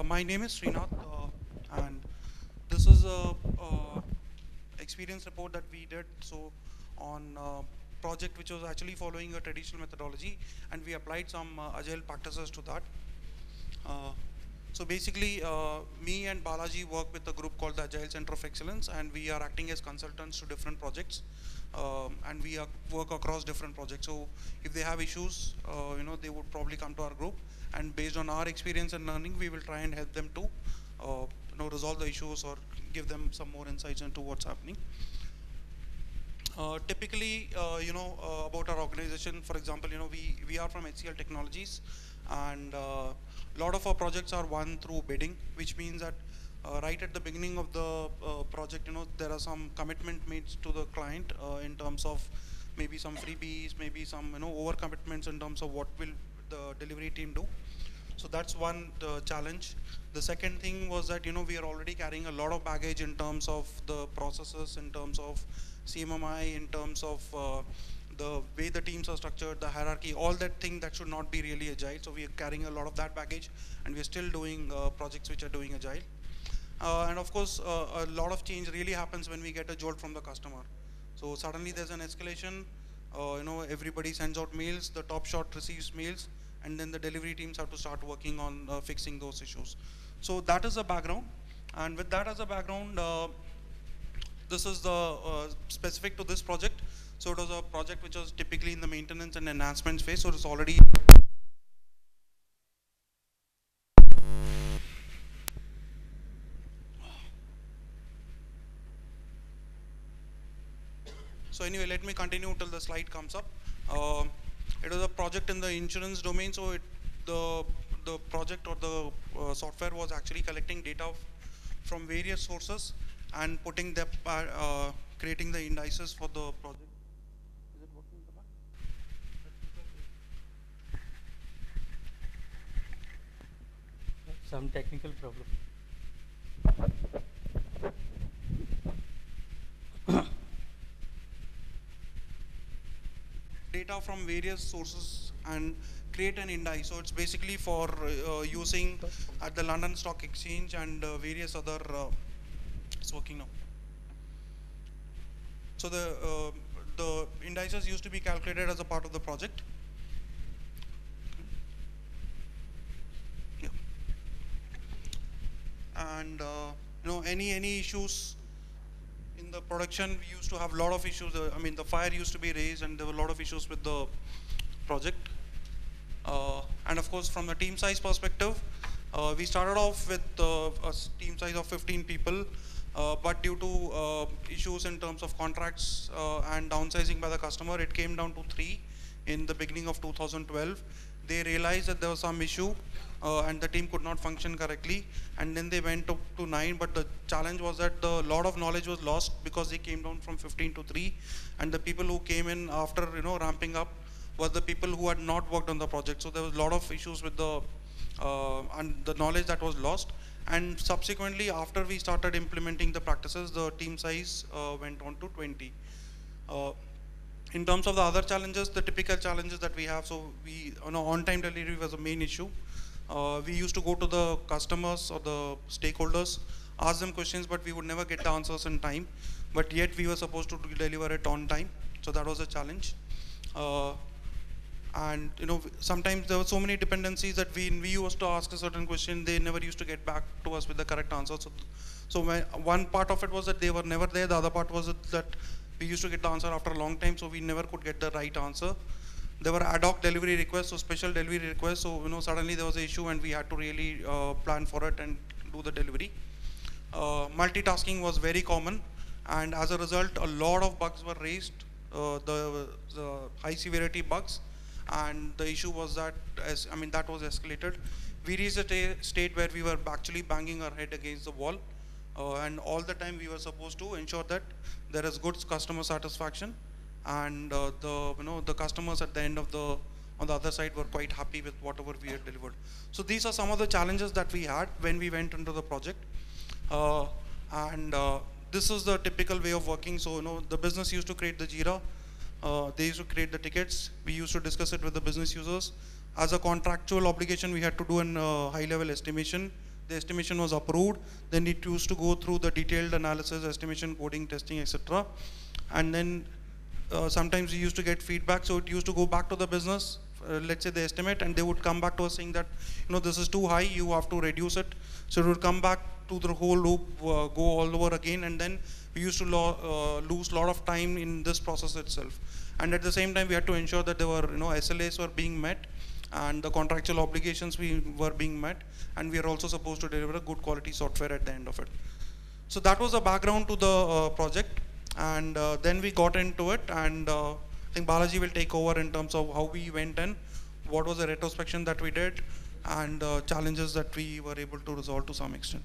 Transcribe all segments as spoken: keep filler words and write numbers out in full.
my name is Srinath, uh, and this is a, uh experience report that we did. So on uh, project which was actually following a traditional methodology, and we applied some uh, agile practices to that. Uh, so basically, uh, me and Balaji work with a group called the Agile Center of Excellence, and we are acting as consultants to different projects, um, and we are, work across different projects. So if they have issues, uh, you know, they would probably come to our group, and based on our experience and learning, we will try and help them to, uh, you know, resolve the issues or give them some more insights into what's happening. Uh, typically, uh, you know, uh, about our organization, for example, you know, we, we are from H C L Technologies, and a uh, lot of our projects are won through bidding, which means that uh, right at the beginning of the uh, project, you know, there are some commitment made to the client uh, in terms of maybe some freebies, maybe some, you know, over commitments in terms of what will the delivery team do. So that's one uh, challenge. The second thing was that, you know, we are already carrying a lot of baggage in terms of the processes, in terms of C M M I, in terms of uh, the way the teams are structured, the hierarchy, all that thing that should not be really agile. So we are carrying a lot of that baggage, and we're still doing uh, projects which are doing agile. Uh, and of course, uh, a lot of change really happens when we get a jolt from the customer. So suddenly there's an escalation, uh, you know, everybody sends out mails, the top shot receives mails, and then the delivery teams have to start working on uh, fixing those issues. So that is the background, and with that as a background, uh, this is the uh, specific to this project. So it was a project which was typically in the maintenance and enhancements phase, so it's already So anyway, let me continue till the slide comes up. Uh, it was a project in the insurance domain, so it, the the project or the uh, software was actually collecting data from various sources and putting them, uh, creating the indices for the project. Is it working in the back? Some technical problem. Data from various sources and create an indice. So it's basically for uh, using at the London Stock Exchange and uh, various other. Uh, it's working now. So the uh, the indices used to be calculated as a part of the project. Yeah. And uh, you know, any any issues in the production, we used to have a lot of issues. Uh, I mean, the fire used to be raised, and there were a lot of issues with the project. Uh, and of course, from the team size perspective, uh, we started off with uh, a team size of fifteen people, uh, but due to uh, issues in terms of contracts uh, and downsizing by the customer, it came down to three in the beginning of two thousand twelve. They realized that there was some issue uh, and the team could not function correctly, and then they went up to nine, but the challenge was that a lot of knowledge was lost because they came down from fifteen to three, and the people who came in after, you know, ramping up were the people who had not worked on the project. So there was a lot of issues with the uh, and the knowledge that was lost, and subsequently after we started implementing the practices, the team size uh, went on to twenty. Uh, In terms of the other challenges, the typical challenges that we have, so we, you know, on-time delivery was a main issue. Uh, we used to go to the customers or the stakeholders, ask them questions, but we would never get the answers in time. But yet we were supposed to deliver it on time, so that was a challenge. Uh, and you know, sometimes there were so many dependencies that we we used to ask a certain question, they never used to get back to us with the correct answer. So, so my, one part of it was that they were never there. The other part was that we used to get the answer after a long time, so we never could get the right answer. There were ad hoc delivery requests, so special delivery requests. So you know, suddenly there was an issue, and we had to really uh, plan for it and do the delivery. Uh, multitasking was very common, and as a result, a lot of bugs were raised. Uh, the, the high severity bugs, and the issue was that, as I mean, that was escalated. We reached a state where we were actually banging our head against the wall. Uh, and all the time we were supposed to ensure that there is good customer satisfaction, and uh, the you know the customers at the end of the on the other side were quite happy with whatever we had delivered. So these are some of the challenges that we had when we went into the project, uh, and uh, this is the typical way of working. So you know, the business used to create the Jira, uh, they used to create the tickets. We used to discuss it with the business users. As a contractual obligation, we had to do an uh, high level estimation. the estimation was approved, then it used to go through the detailed analysis, estimation, coding, testing, et cetera. And then uh, sometimes we used to get feedback, so it used to go back to the business, uh, let's say the estimate, and they would come back to us saying that, you know, this is too high, you have to reduce it. So it would come back to the whole loop, uh, go all over again, and then we used to lo uh, lose a lot of time in this process itself. And at the same time, we had to ensure that there were, you know, S L As were being met, and the contractual obligations we were being met, and we are also supposed to deliver a good quality software at the end of it. So that was the background to the uh, project, and uh, then we got into it, and uh, I think Balaji will take over in terms of how we went in, what was the retrospection that we did, and uh, challenges that we were able to resolve to some extent.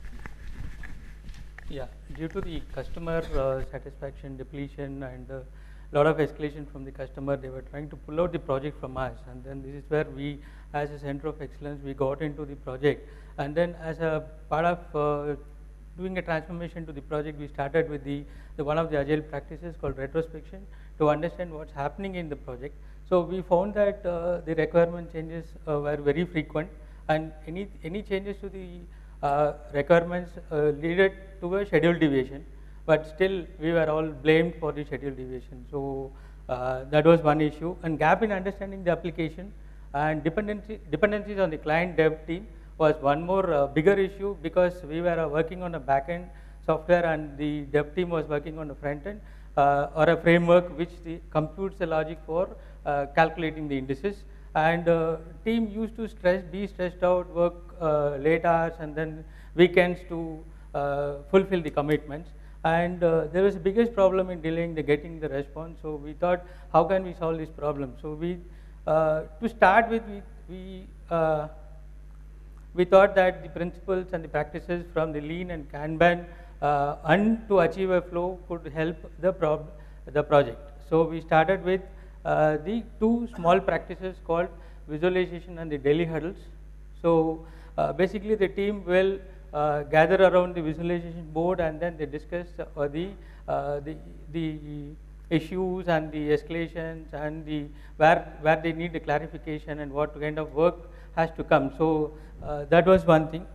Yeah, due to the customer uh, satisfaction depletion and a lot of escalation from the customer, they were trying to pull out the project from us, and then this is where we, as a center of excellence, we got into the project, and then as a part of uh, doing a transformation to the project, we started with the, the one of the agile practices called retrospection to understand what's happening in the project. So we found that uh, the requirement changes uh, were very frequent, and any any changes to the uh, requirements uh, led to a schedule deviation, but still we were all blamed for the schedule deviation. So uh, that was one issue, and gap in understanding the application and dependency dependencies on the client dev team was one more uh, bigger issue, because we were uh, working on a back-end software and the dev team was working on the front-end uh, or a framework which the computes the logic for uh, calculating the indices. And uh, team used to stress, be stressed out, work uh, late hours and then weekends to uh, fulfill the commitments. And uh, there was the biggest problem in delaying the getting the response. So we thought, how can we solve this problem? So we, uh, to start with, we, we uh, we thought that the principles and the practices from the lean and Kanban uh, and to achieve a flow could help the, prob the project. So we started with uh, the two small practices called visualization and the daily huddles. So uh, basically the team will uh, gather around the visualization board and then they discuss uh, the, uh, the, the issues and the escalations and the where, where they need the clarification and what kind of work has to come. So uh, that was one thing.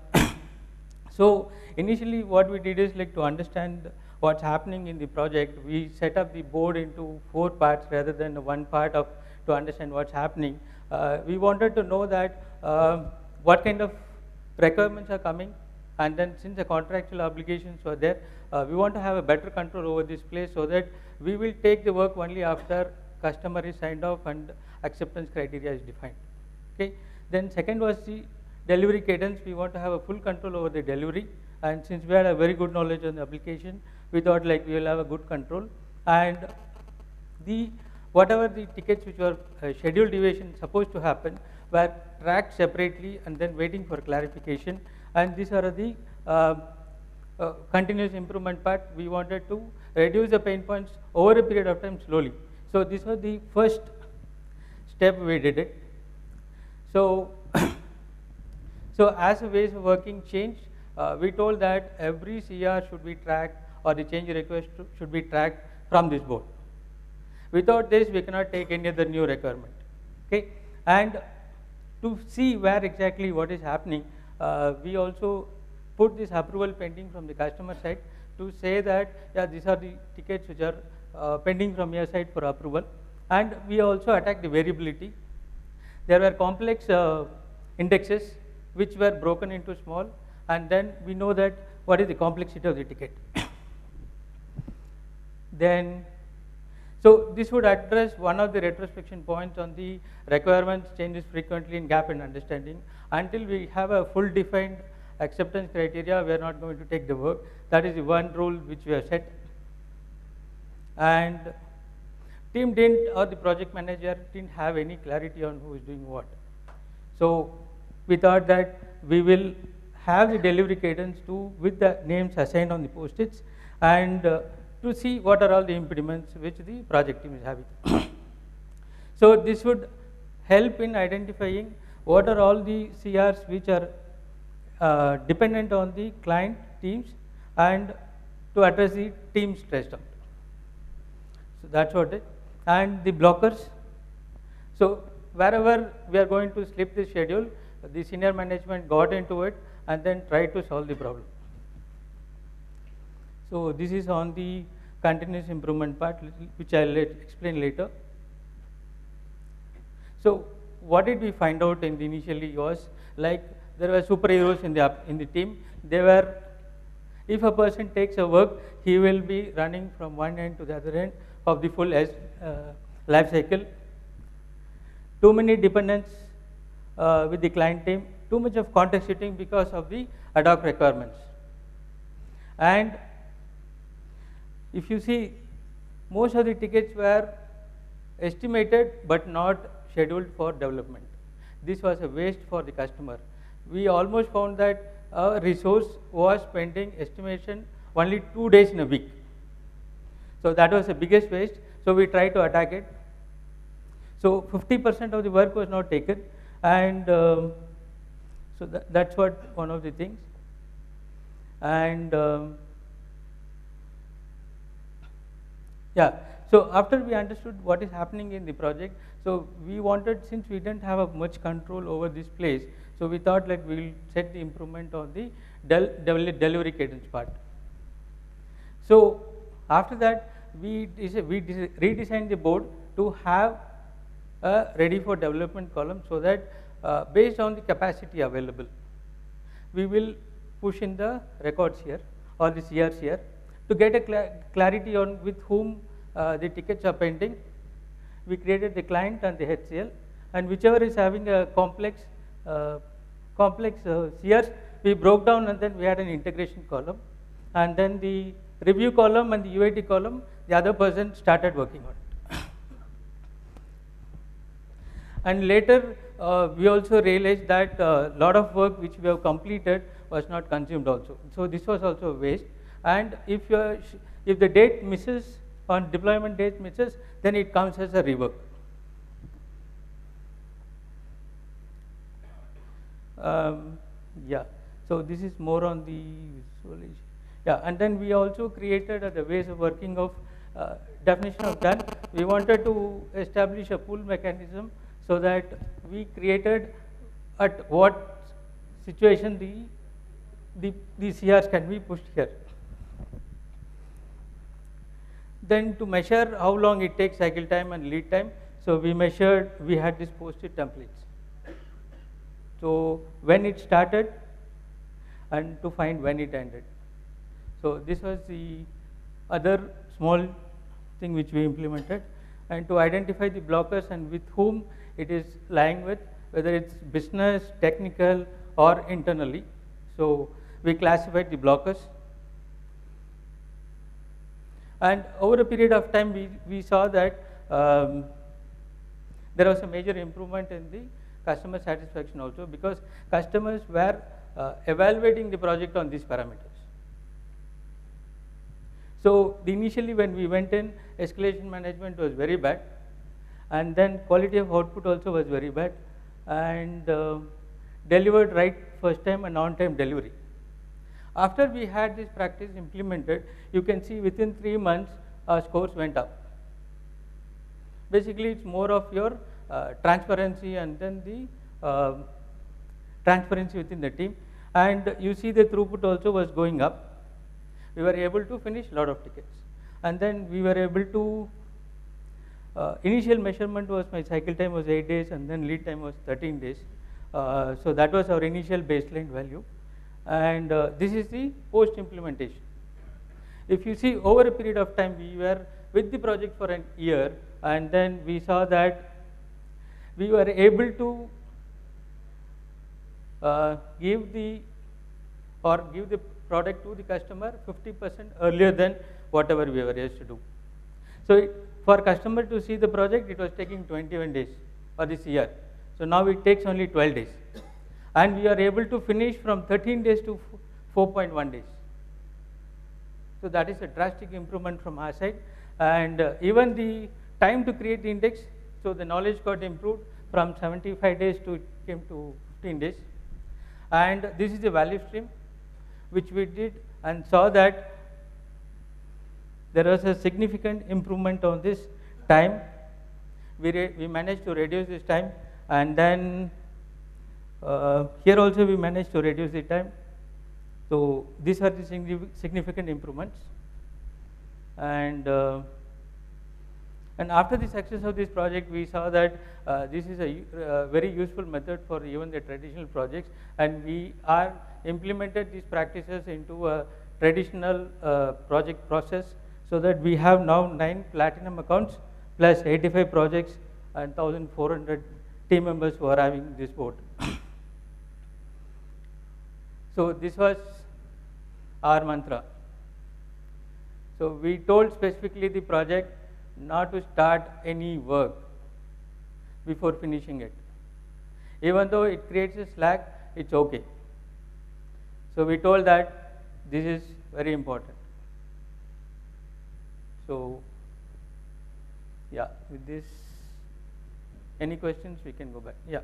So initially what we did is like to understand what's happening in the project, we set up the board into four parts rather than one part of to understand what's happening. Uh, we wanted to know that uh, what kind of requirements are coming, and then since the contractual obligations were there, uh, we want to have a better control over this place so that we will take the work only after customer is signed off and acceptance criteria is defined. Okay. Then second was the delivery cadence. We want to have a full control over the delivery, and since we had a very good knowledge on the application, we thought like we will have a good control. And the whatever the tickets which were uh, schedule deviation supposed to happen were tracked separately and then waiting for clarification. And these are the uh, uh, continuous improvement part. We wanted to reduce the pain points over a period of time slowly. So this was the first step we did it. So, so as a ways of working changed, uh, we told that every C R should be tracked or the change request should be tracked from this board. Without this, we cannot take any other new requirement. Okay, and to see where exactly what is happening, uh, we also put this approval pending from the customer side to say that yeah, these are the tickets which are uh, pending from your side for approval, and we also attack the variability. There were complex uh, indexes which were broken into small, and then we know that what is the complexity of the ticket. Then, so this would address one of the retrospection points on the requirements changes frequently in gap in understanding. Until we have a full defined acceptance criteria, we are not going to take the work. That is the one rule which we have set. And team didn't, or the project manager didn't have any clarity on who is doing what. So we thought that we will have the delivery cadence to with the names assigned on the post-its, and uh, to see what are all the impediments which the project team is having. So this would help in identifying what are all the C Rs which are uh, dependent on the client teams, and to address the team stressed out. So that's what it. And the blockers. So wherever we are going to slip the schedule, the senior management got into it and then try to solve the problem. So this is on the continuous improvement part, which I'll let explain later. So what did we find out in the initially was, like, there were superheroes in the in the team. They were, if a person takes a work, he will be running from one end to the other end of the full uh, life cycle. Too many dependents uh, with the client team, too much of context switching because of the ad hoc requirements. And if you see, most of the tickets were estimated but not scheduled for development. This was a waste for the customer. We almost found that a resource was pending estimation only two days in a week. So that was the biggest waste. So we tried to attack it. So fifty percent of the work was not taken, and um, so that, that's what one of the things. And um, yeah, so after we understood what is happening in the project, so we wanted, since we didn't have a much control over this place, so we thought like we will set the improvement on the del del delivery cadence part. So after that, we, we redesigned the board to have a ready for development column, so that uh, based on the capacity available, we will push in the records here or the C Rs here to get a cl clarity on with whom uh, the tickets are pending. We created the client and the H C L, and whichever is having a complex uh, complex uh, C Rs, we broke down, and then we had an integration column, and then the review column and the U I T column, the other person started working on it. And later, uh, we also realized that a uh, lot of work which we have completed was not consumed also. So this was also a waste. And if you're, if the date misses, on deployment date misses, then it comes as a rework. Um, yeah. So this is more on the visualization. Yeah. And then we also created uh, the ways of working of uh, definition of done. We wanted to establish a pull mechanism, so that we created at what situation the, the, the C Rs can be pushed here. Then to measure how long it takes cycle time and lead time, so we measured, we had these post-it templates. So when it started and to find when it ended. So this was the other small thing which we implemented, and to identify the blockers and with whom it is lying with, whether it's business, technical, or internally. So we classified the blockers. And over a period of time, we, we saw that um, there was a major improvement in the customer satisfaction also, because customers were uh, evaluating the project on these parameters. So the initially when we went in, escalation management was very bad. And then quality of output also was very bad, and uh, delivered right first time and on-time delivery. After we had this practice implemented, you can see within three months our scores went up. Basically, it's more of your uh, transparency and then the uh, transparency within the team. And you see the throughput also was going up. We were able to finish a lot of tickets. And then we were able to Uh, initial measurement was my cycle time was eight days, and then lead time was thirteen days. Uh, so that was our initial baseline value. And uh, this is the post implementation. If you see over a period of time, we were with the project for an year, and then we saw that we were able to uh, give the or give the product to the customer fifty percent earlier than whatever we were used to do. So it, for customer to see the project, it was taking twenty-one days for this year. So now it takes only twelve days. And we are able to finish from thirteen days to four point one days. So that is a drastic improvement from our side. And uh, even the time to create the index, so the knowledge got improved from seventy-five days to it came to fifteen days. And this is the value stream, which we did and saw that there was a significant improvement on this time. We, we managed to reduce this time, and then uh, here also we managed to reduce the time. So these are the significant improvements. And uh, and after the success of this project, we saw that uh, this is a uh, very useful method for even the traditional projects, and we are implemented these practices into a traditional uh, project process, so that we have now nine platinum accounts plus eighty-five projects and one thousand four hundred team members who are having this board. So this was our mantra. So we told specifically the project not to start any work before finishing it. Even though it creates a slack, it's okay. So we told that this is very important. So yeah, with this, any questions, we can go back. Yeah.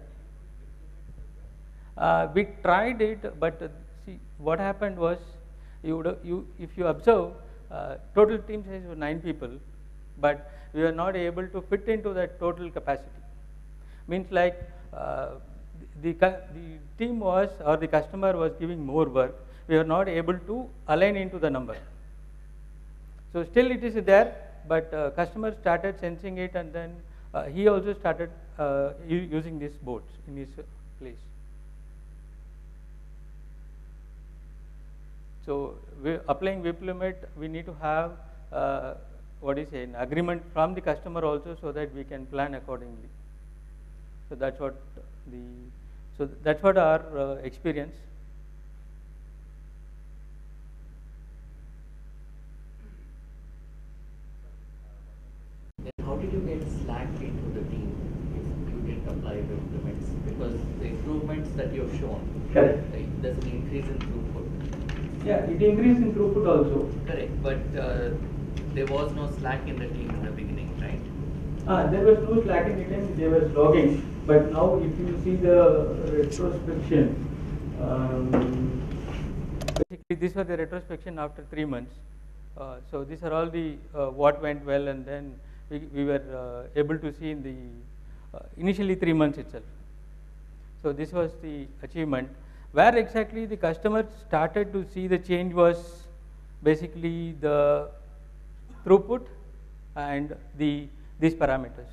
Uh, we tried it, but uh, see, what happened was, you would, you, if you observe, uh, total team size was nine people, but we were not able to fit into that total capacity. Means like uh, the, the, the team was, or the customer was giving more work, we were not able to align into the number. So still it is there, but uh, customer started sensing it, and then uh, he also started uh, using these boards in his place. So we applying W I P limit, we need to have uh, what is an agreement from the customer also, so that we can plan accordingly. So that's what the so that's what our uh, experience. Then how did you get Slack into the team if you didn't apply the improvements? Because the improvements that you have shown, correct, right, there's an increase in throughput. Yeah, it increased in throughput also. Correct, but uh, there was no Slack in the team in the beginning, right? Ah, there was no Slack in the team, they were logging. But now if you see the retrospection, um, basically these were the retrospection after three months. Uh, so these are all the uh, what went well, and then we, we were uh, able to see in the uh, initially three months itself. So this was the achievement. Where exactly the customer started to see the change was basically the throughput and the these parameters.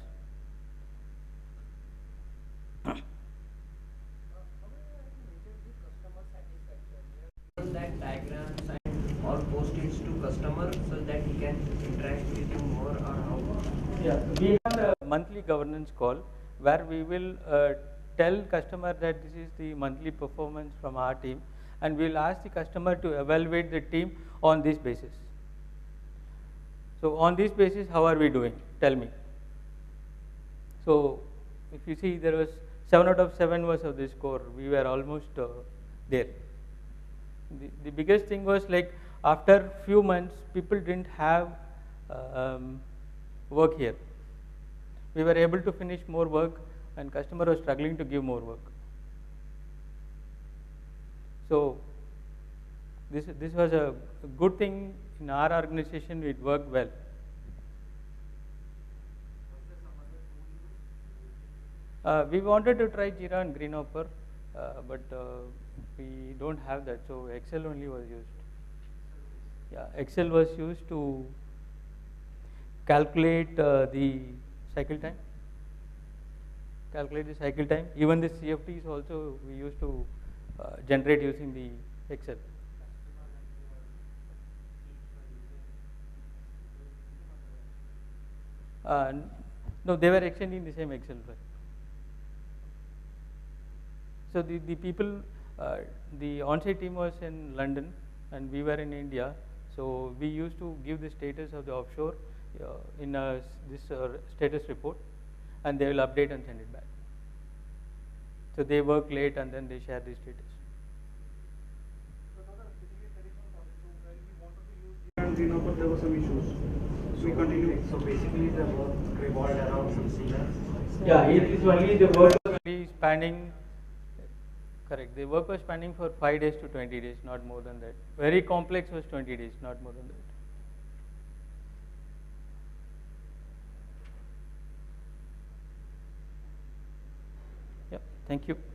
That diagrams and or post it to customer so that he can interact with you more, or how? Yeah, we have a monthly governance call where we will uh, tell customer that this is the monthly performance from our team, and we will ask the customer to evaluate the team on this basis. So on this basis, how are we doing? Tell me. So if you see, there was seven out of seven was of this score. We were almost uh, there. The, the biggest thing was like after few months, people didn't have uh, um, work here. We were able to finish more work, and customer was struggling to give more work. So this this was a good thing in our organization. It worked well. Uh, we wanted to try Jira and Greenhopper, uh, but uh, we don't have that, so Excel only was used. Yeah, Excel was used to calculate uh, the cycle time. Calculate the cycle time. Even the C F Ts also we used to uh, generate using the Excel. Uh, no, they were extending the same Excel file. So the, the people, uh, the on-site team was in London and we were in India. So we used to give the status of the offshore uh, in a, this uh, status report, and they will update and send it back. So they work late and then they share the status. And Greenhopper, there were some issues. So we continue. So basically the work revolved around some seniors. Yeah, it is only the work was only spanning. Correct. The work was spanning for five days to twenty days, not more than that. Very complex was twenty days, not more than that. Yeah. Thank you.